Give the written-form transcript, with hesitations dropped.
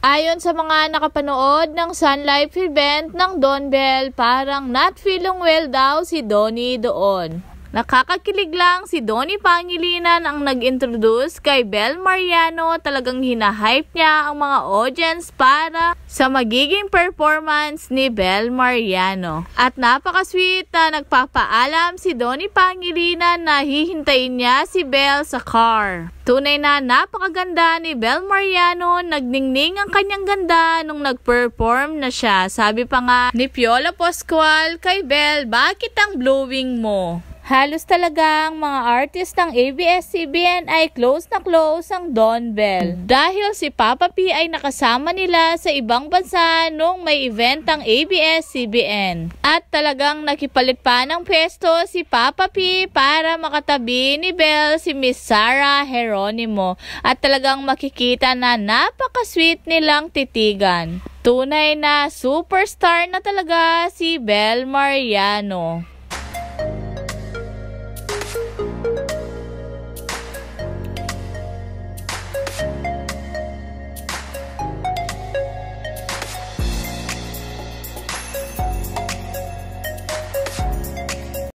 Ayon sa mga nakapanood ng Sun Life event ng Don Bell, parang not feeling well daw si Donnie doon. Nakakakilig lang si Donnie Pangilinan ang nag-introduce kay Bel Mariano. Talagang hinahype niya ang mga audience para sa magiging performance ni Bel Mariano. At napaka-sweet na nagpapaalam si Donnie Pangilinan na hihintayin niya si Bel sa car. Tunay na napakaganda ni Bel Mariano, nagningning ang kanyang ganda nung nag-perform na siya. Sabi pa nga ni Piolo Pascual kay Bel, bakit ang blowing mo? Halos talagang mga artist ng ABS-CBN ay close na close ang Don Bell. Dahil si Papa P ay nakasama nila sa ibang bansa nung may event ang ABS-CBN. At talagang nakipalit pa ng pwesto si Papa P para makatabi ni Bell si Miss Sarah Geronimo. At talagang makikita na napaka-sweet nilang titigan. Tunay na superstar na talaga si Bel Mariano.